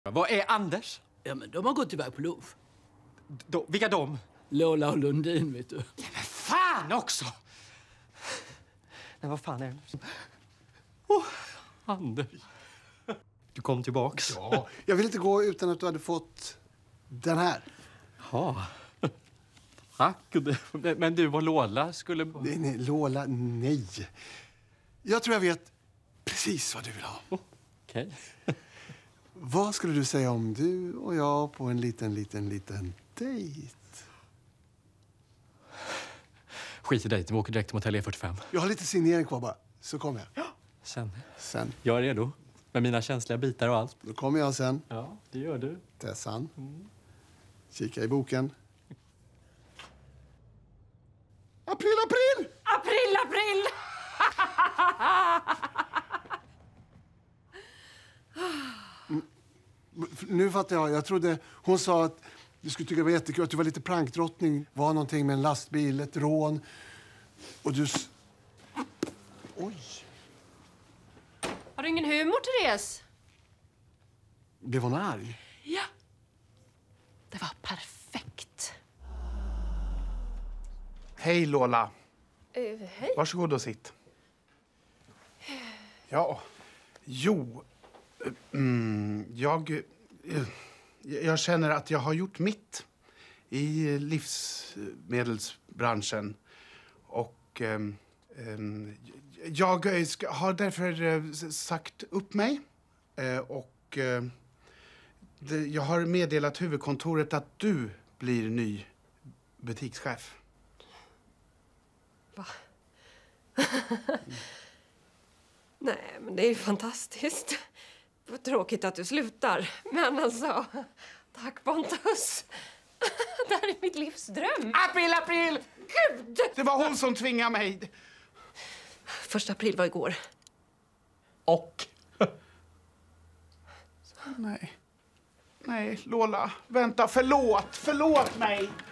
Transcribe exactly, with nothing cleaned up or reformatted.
Vad är Anders? Ja, men de har gått iväg på lov. De, vilka de? Lola och Lundin, vet du. Ja, men fan också! Nej, vad fan är det? Oh, Anders. Du kom tillbaks. Ja, jag vill inte gå utan att du hade fått den här. Ja. Tack. Men du och Lola skulle... Nej, nej, Lola, nej. Jag tror jag vet precis vad du vill ha. Oh, okej. Okay. Vad skulle du säga om du och jag på en liten, liten, liten dejt? Skit i dejten, vi åker direkt till motell E fyrtiofem. Jag har lite signering kvar bara, så kommer jag. Ja. Sen? Sen. Jag är redo. Med mina känsliga bitar och allt. Då kommer jag sen. Ja, det gör du. Tessan. Mm. Kika i boken. April, april! April, april! mm. Nu fattar jag. Jag trodde hon sa att du skulle tycka det var jättekul att du var lite prankdrottning. Var någonting med en lastbil, ett rån. Och du... Oj. Har du ingen humor, Therese? Blev hon arg? Ja. Det var perfekt. Hej, Lola. Uh, hej. Varsågod och sitt. Ja, jo. Mm, jag, jag känner att jag har gjort mitt i livsmedelsbranschen. Och um, um, jag har därför sagt upp mig. Uh, och uh, det, jag har meddelat huvudkontoret att du blir ny butikschef. Va? Nej, men det är ju fantastiskt. Vad tråkigt att du slutar. Men alltså, tack Pontus. Det här är mitt livs dröm. April, april! Gud! Det var hon som tvingade mig. Första april var igår. Och? Nej. Nej, Lola. Vänta, förlåt. Förlåt mig.